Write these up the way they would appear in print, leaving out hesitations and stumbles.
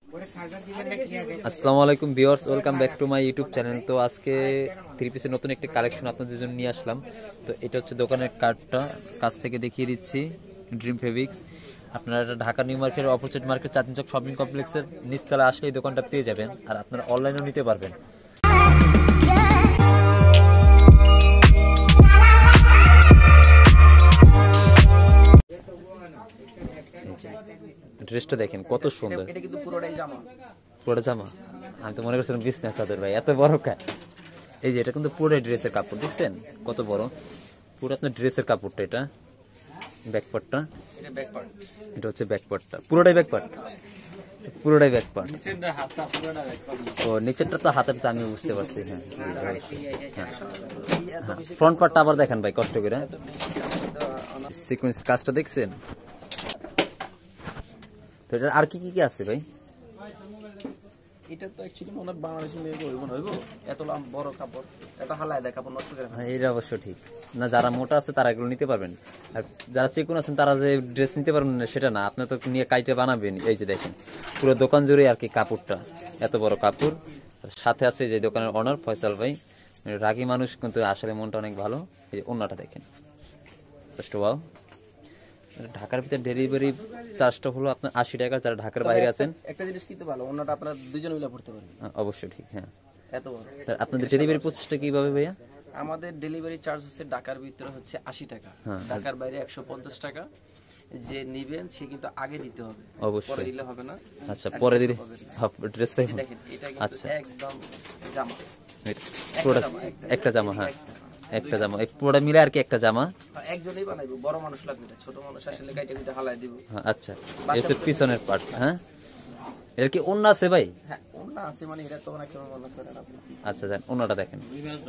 আসসালামু আলাইকুম viewers, welcome back to my YouTube channel. তো আজকে থ্রি পিসের নতুন একটা কালেকশন আপনাদের জন্য নিয়ে আসলাম। তো এটা হচ্ছে দোকানের কার্ডটা কাছ থেকে দেখিয়ে দিচ্ছি। ড্রিম ফেব্রিক্স, আপনারা ঢাকা নিউ মার্কেটের opposite market Chandni Chowk shopping কমপ্লেক্সের নিচতলা আসলে এই দোকানটা পেয়ে যাবেন, আর আপনারা অনলাইনেও নিতে পারবেন। ড্রেসটা দেখেন কত সুন্দর, এটা কিন্তু পুরোটাই জামা। পুরোটা জামা? আমি তো মনে করছিলাম বিজনেস চাদর ভাই, এত বড় কাজ। এই যে এটা কিন্তু পুরোটাই ড্রেসের কাপড়, দেখছেন কত বড় পুরো আপনার ড্রেসের কাপড়টা। এটা ব্যাকপার্টটা, এটা ব্যাক পার্ট, এটা হচ্ছে ব্যাকপার্টটা, পুরোটাই ব্যাকপার্ট, পুরোটাই ব্যাকপার্ট। নিচেরটা হাতটা পুরোটা ব্যাক পার্ট। ও নিচেরটা তো হাতের, তো আমি বুঝতে পারছি। হ্যাঁ, ফ্রন্ট পার্টটা আবার দেখেন ভাই কষ্ট করে। সিকোয়েন্স কাজটা দেখছেন তো? এটা আর কি কি আছে ভাই? এটা তো অ্যাকচুয়ালি মনে হয় বাংলাদেশি মেয়ে হইব এত বড় কাপড়, এত হালায় দেয় কাপড় নষ্ট করে। হ্যাঁ, এটা অবশ্য ঠিক না। যারা মোটা আছে তারা এগুলো নিতে পারবেন, আর যারা চিকন আছেন তারা যে ড্রেস নিতে পারবেন না সেটা না, আপনার তো নিয়ে কাইটে বানাবেন। এই যে দেখেন পুরো দোকান জুড়ে আর কি কাপড়টা, এত বড় কাপড়। সাথে আছে যে দোকানের ওনার ফয়সাল ভাই, রাগী মানুষ কিন্তু আসলে মনটা অনেক ভালো। এই যে ওনাটা দেখেন, ঢাকার ভিতরে ডেলিভারি চার্জটা হলো আপনার 80 টাকা। যারা ঢাকার বাইরে আছেন একটা জিনিস কিনতে ভালো, ওনাটা আপনারা দুইজন মিলে পড়তে পারবেন। অবশ্যই ঠিক। হ্যাঁ, এত বড়। আপনাদের ডেলিভারি প্রসেসটা কিভাবে ভাইয়া? আমাদের ডেলিভারি চার্জ হচ্ছে ঢাকার ভিতরে হচ্ছে 80 টাকা, ঢাকার বাইরে 150 টাকা। যে নিবেন সে কিন্তু আগে দিতে হবে, পরে দিলে হবে না। আচ্ছা, পরে দিলে ড্রেসটাই দেখেন, এটা কিন্তু একদম জামা, একটা জামা। হ্যাঁ, একটা জামা, এই পুরোটা মিলে আর কি একটা জামা। একজনই বানাইবো, বড় মানুষ লাগবে না, ছোট মানুষ আসলে কাইটা কাইটা হালাই দিব। আচ্ছা, এর পিছনের পার্ট। হ্যাঁ, এর কি ওন্না আছে ভাই? হ্যাঁ, ওন্না আছে, মানে এটা তো না কেমন মনে করেন আপনি। আচ্ছা, দেন ওন্নাটা দেখেন,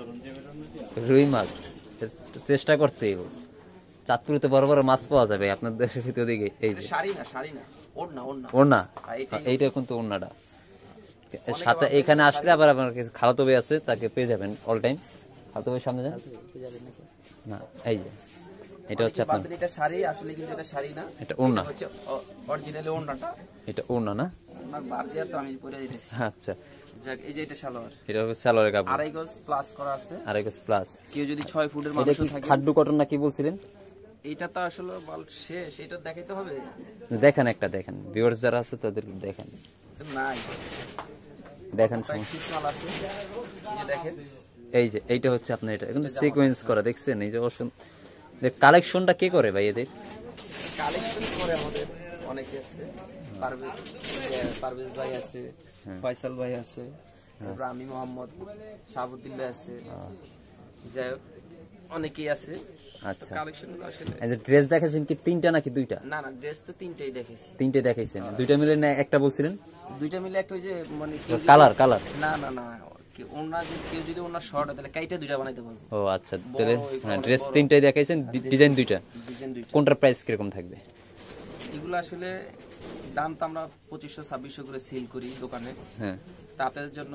রুই মাছ। চেষ্টা করতেই চাঁদপুরে তো বড় বড় মাছ পাওয়া যাবে আপনার দেশের ভিতর দিকে। এই যে শাড়ি না, শাড়ি না, ওন্না, ওন্না, ওন্না। এইটা কিন্তু ওন্নাটা। সাথে এখানে আসলে আবার আপনার খালাতো ভাই আছে, তাকে পেয়ে যাবেন অল টাইম। খালাতো ভাই সামনে যান না। এই যে এটা হচ্ছে আপনার, এটা শাড়ি আসলে, কিন্তু এটা শাড়ি না, এটা ওন্না হচ্ছে অরিজিনালি ওন্নাটা। এটা ওন্না না? ওন্নার বাজিয়া তো আমি পরে দিতেছি। আচ্ছা, যাক, এই যে এটা সালোয়ার, এটা হচ্ছে সালোয়ারের কাপড়। 2.5 গজ প্লাস করা আছে, 2.5 গজ প্লাস। কেউ যদি 6 ফুটের মানুষ থাকে। খাড্ডু কটন না কি বলছিলেন? এটা তো আসলে মাল শেষ, এটা দেখাইতে হবে। দেখেন একটা, দেখেন ভিউয়ার্স যারা আছে তাদের দেখেন, নাই দেখেন মাল আছে, এই দেখেন। এই যে এইটা হচ্ছে আপনার, এটা কিন্তু সিকোয়েন্স করা, দেখছেন? এই যে কালেকশনটা কে করে ভাই? এদের কালেকশন করে আমাদের অনেকে আছে, পারভেজ ভাই আছে, ফয়সাল ভাই আছে, রামি মোহাম্মদ, শাহাবুদ্দিন ভাই আছে, যাই হোক অনেকেই আছে। আচ্ছা, কালেকশন আসলে এই যে ড্রেস দেখাইছেন কি তিনটা নাকি দুইটা? না না, ড্রেস তো তিনটাই দেখেছি। তিনটে দেখাইছেন? দুইটা মিলে না একটা বলছিলেন? দুইটা মিলে একটা, ওই যে মানে কালার না না না, ওনা কেউ যদি ওনা শর্ট হয় তাহলে কাইটা দুইটা বানাইতে পারবো। ও আচ্ছা, তাহলে হ্যাঁ, ড্রেস তিনটাই দেখাইছেন, ডিজাইন দুইটা। কোনটার প্রাইস কিরকম থাকবে? এগুলো আসলে দাম তো আমরা 2500-2600 করে সেল করি দোকানে। হ্যাঁ, তা আপনাদের জন্য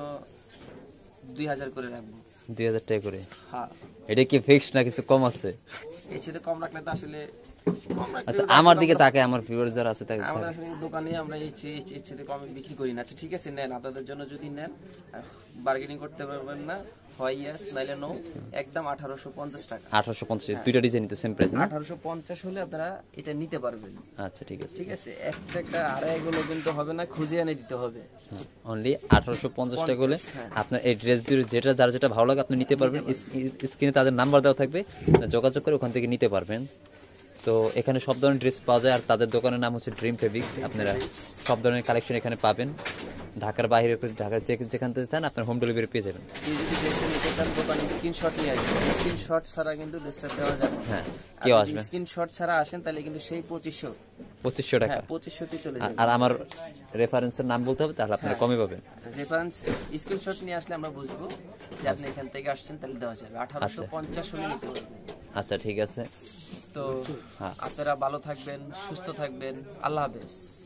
2000 করে রাখবো। 2000 টাকা করে? হ্যাঁ। এটা কি ফিক্সড না কিছু কম আছে? এর সাথে কম রাখলে তো আসলে আচ্ছা, আমার দিকে তাকে, আমার ভিউয়ার্স যারা আছে তাকে, আমরা আসলে দোকানে আমরা এই সাথে কমে বিক্রি করি না। আচ্ছা ঠিক আছে, নেন, আপনাদের জন্য যদি নেন, বার্গেনিং করতে পারবেন না, হয় ইয়েস নাইলে নো, একদম 1850 টাকা। 1850, দুইটা ডিজাইন তো সেম প্রাইস না? 1850 হলে আপনারা এটা নিতে পারবেন। আচ্ছা ঠিক আছে, ঠিক আছে। একটা আড়াইগুলো কিন্তু হবে না, খুঁজে এনে দিতে হবে। অনলি 1850 টাকা হলে আপনার এই ড্রেস দিয়ে যেটা যার যেটা ভালো লাগে আপনি নিতে পারবেন। স্ক্রিনে তাদের নাম্বার দেওয়া থাকবে, যোগাযোগ করে ওখান থেকে নিতে পারবেন। তো এখানে সব ধরনের ড্রেস পাওয়া যায়, আর তাদের দোকানের নাম হচ্ছে ড্রিম ফেব্রিক্স। আপনারা সব ধরনের কালেকশন এখানে পাবেন, ঢাকার বাইরে, ঢাকার যেখান থেকে চান আপনার হোম ডেলিভারি পেয়ে যাবেন। যদি ড্রেসে নিতে চান দোকানে স্ক্রিনশট নিয়ে আসবেন, স্ক্রিনশট ছাড়া কিন্তু ড্রেসটা দেওয়া যাবে না। হ্যাঁ, কেউ আসবে স্ক্রিনশট ছাড়া আসেন তাহলে কিন্তু সেই 2500 টাকা। 2500 তে চলে যাবে। আর আমার রেফারেন্সের নাম বলতে হবে, তাহলে আপনারা কমে পাবেন। রেফারেন্স স্ক্রিনশট নিয়ে আসলে আমরা বুঝবো যে আপনি এখান থেকে আসছেন, তাহলে দেওয়া যাবে। 1850 হলে নিতে পারবেন। আচ্ছা ঠিক আছে। তো আপনারা ভালো থাকবেন, সুস্থ থাকবেন, আল্লাহ হাফেজ।